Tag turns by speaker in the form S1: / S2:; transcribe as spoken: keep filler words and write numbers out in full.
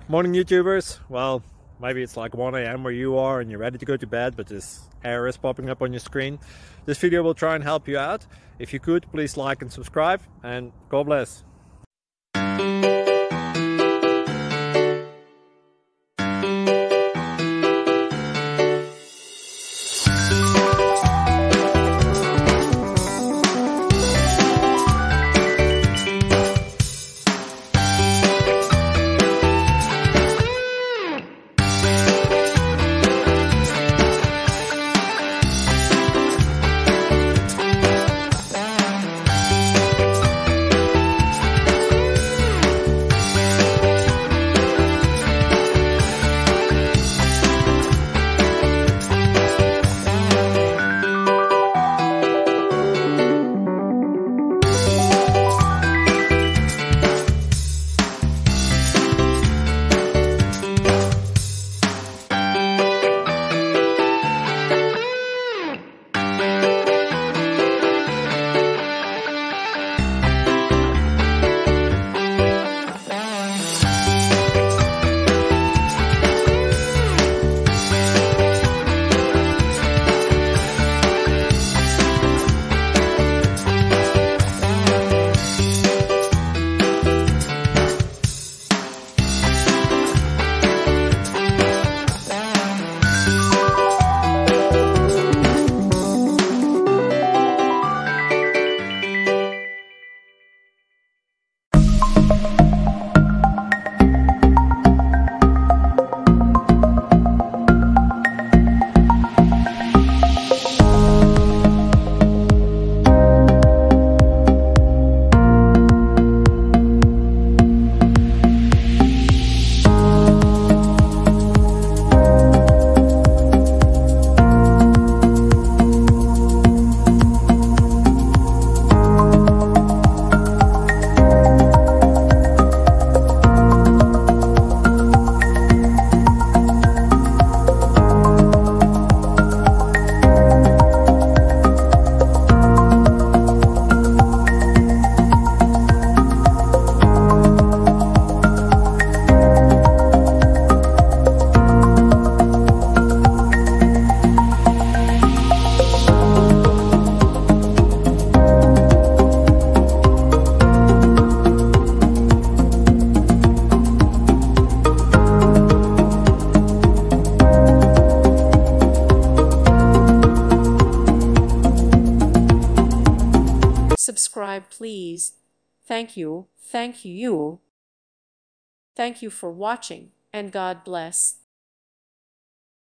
S1: Morning YouTubers. Well, maybe it's like one A M where you are and you're ready to go to bed, but this error is popping up on your screen. This video will try and help you out. If you could, please like and subscribe, and God bless.
S2: Subscribe, please. Thank you. Thank you. Thank you for watching, and God bless.